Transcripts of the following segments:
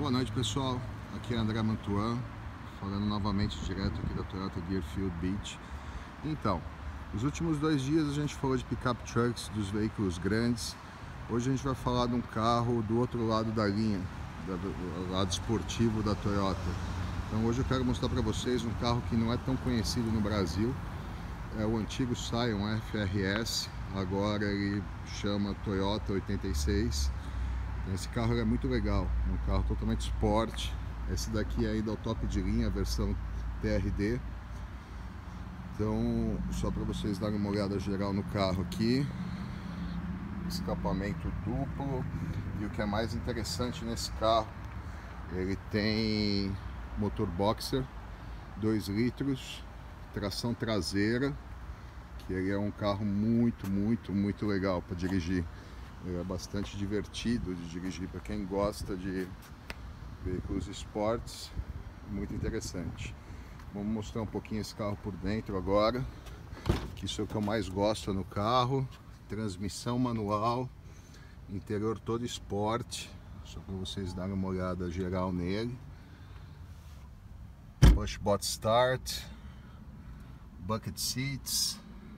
Boa noite, pessoal, aqui é André Mantuan, falando novamente direto aqui da Toyota Deerfield Beach. Então, nos últimos 2 dias a gente falou de pick-up trucks, dos veículos grandes. Hoje a gente vai falar de um carro do outro lado da linha, do lado esportivo da Toyota. Então hoje eu quero mostrar para vocês um carro que não é tão conhecido no Brasil. É o antigo Scion FRS, agora ele chama Toyota 86. Esse carro é muito legal, um carro totalmente esporte. Esse daqui ainda é o top de linha, a versão TRD. Então, só para vocês darem uma olhada geral no carro aqui. Escapamento duplo. E o que é mais interessante nesse carro, ele tem motor boxer, 2 litros, tração traseira, que ele é um carro muito legal para dirigir. Ele é bastante divertido de dirigir para quem gosta de veículos esportes, muito interessante. Vamos mostrar um pouquinho esse carro por dentro agora, que isso é o que eu mais gosto no carro. Transmissão manual, interior todo esporte, só para vocês darem uma olhada geral nele. Push button start, bucket seats,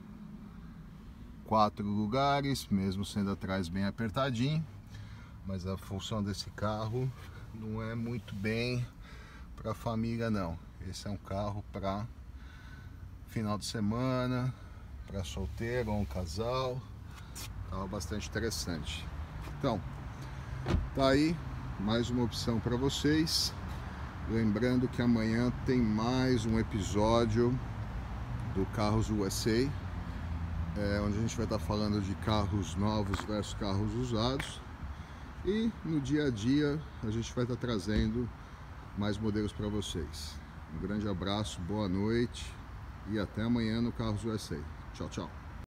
4 lugares, mesmo sendo atrás bem apertadinho, mas a função desse carro não é muito bem para família não. Esse é um carro para final de semana, para solteiro ou um casal. Carro bastante interessante. Então, tá aí mais uma opção para vocês. Lembrando que amanhã tem mais um episódio do Carros USA, onde a gente vai estar falando de carros novos versus carros usados. E no dia a dia a gente vai estar trazendo mais modelos para vocês. Um grande abraço, boa noite e até amanhã no Carros USA. Tchau, tchau.